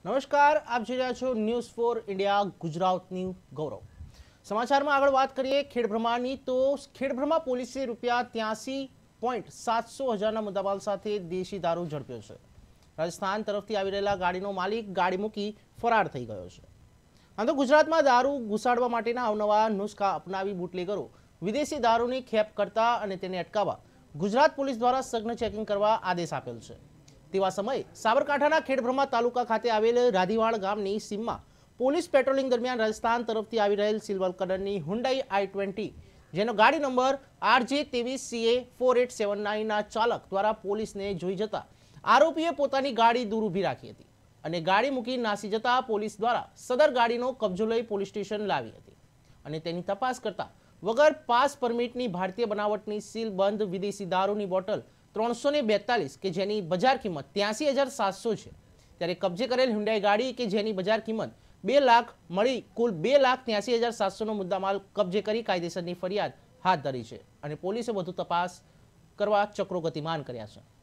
નમસ્કાર, આપ જોઈ રહ્યા છો ન્યૂઝ ફોર ઇન્ડિયા ગુજરાતની ગૌરવ. સમાચારમાં આગળ વાત કરીએ ખેડબ્રહ્માની, તો ખેડબ્રહ્મા પોલીસે ₹83.700,000ના મુદ્દામાલ સાથે દેશી દારૂ ઝડપ્યો છે. રાજસ્થાન તરફથી આવી રહેલા ગાડીનો માલિક ગાડી મૂકી ફરાર થઈ ગયો છે. આમ તો ગુજરાતમાં દારૂ ઘુસાડવા માટેના અવનવા નુસ્ખા અપનાવી બુટલેગરો વિદેશી દારૂની ખેપ કરતા અને તેને અટકાવવા ગુજરાત પોલીસ દ્વારા સઘન ચેકિંગ કરવા આદેશ આપેલ છે. તેવા સમયે સાબરકાંઠાના ખેડબ્રહ્મા તાલુકા ખાતે આવેલ રાધીવાડ ગામની સીમમાં પોલીસ પેટ્રોલિંગ દરમિયાન રાજસ્થાન તરફથી આવી રહેલ સિલ્વર કલરની હુન્ડાઈ i20 જેનો ગાડી નંબર RJ23CA4879ના ચાલક દ્વારા પોલીસને જોઈ જતા આરોપીએ પોતાની ગાડી દૂર ઊભી રાખી હતી અને ગાડી મૂકી નાસી જતા પોલીસ દ્વારા સદર ગાડીનો કબજો લઈ પોલીસ સ્ટેશન લાવી હતી અને તેની તપાસ કરતા વગર પાસ પરમિટની ભારતીય બનાવટની સીલબંધ વિદેશી દારૂની બોટલ 342 કે જેની બજાર કિંમત 83,700 છે, ત્યારે કબજે કરેલ હુન્ડાઈ ગાડી કે જેની બજાર કિંમત 2 લાખ મળી કુલ 2,83,700નો મુદ્દામાલ કબજે કરી કાયદેસરની ફરિયાદ હાથ ધરી છે અને પોલીસે વધુ તપાસ કરવા ચક્રો ગતિમાન કર્યા છે.